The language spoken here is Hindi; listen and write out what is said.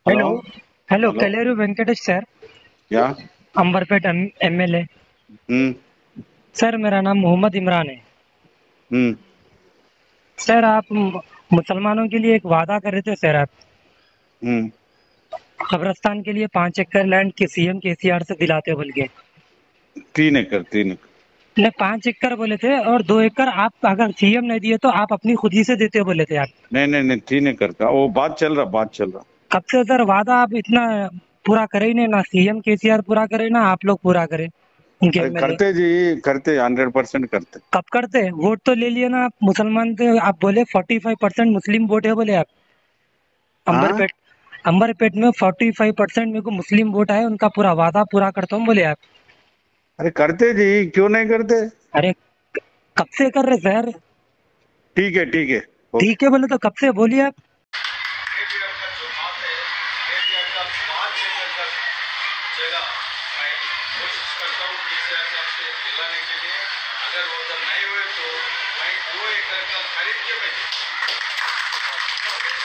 Hello. Hello. Hello, hello. Kaleru Venkatesh sir. क्या? अंबरपेट एमएलए। हम्म। सर, मेरा नाम मोहम्मद इमरान है। हम्म। सर, आप मुसलमानों के लिए एक वादा कर रहे थे सर। आप हम्म। कब्रस्तान के लिए 5 एकड़ लैंड के सीएम केसीआर से दिलाते बोल के। 3 एकड़ 3 एकड़। ने 5 एकड़ बोले थे और 2 एकड़ आप अगर सीएम नहीं दिए तो आप अपनी खुदी से देते बोले थे आप। नहीं नहीं नहीं, 3 एकड़ का वो बात चल रहा। कब से सर वादा आप इतना पूरा करे ही नहीं, ना सीएम केसीआर पूरा करे ना आप लोग पूरा करे उनके अरे एमएलए। करते जी, करते 100% करते। कब करते? वोट तो ले लिए ना आप मुसलमान थे, आप बोले 45% मुस्लिम वोट है बोले आप। हाँ। अंबरपेट अंबरपेट में 45% मेरे को मुस्लिम वोट आए, उनका पूरा वादा पूरा करता हूँ बोले आप। अरे करते जी, क्यों नहीं करते? अरे, कब से कर रहे सर? ठीक है, ठीक है। ओके। ठीक है बोले तो कब से बोलिए आप। ABR का जो बात है, ABR का 5 एकड़ का जगह मैं कोशिश करता हूँ कि इसे आपसे दिलाने के लिए। अगर वो उधर नहीं हुए तो मैं 2 एकड़ का खरीद के मैं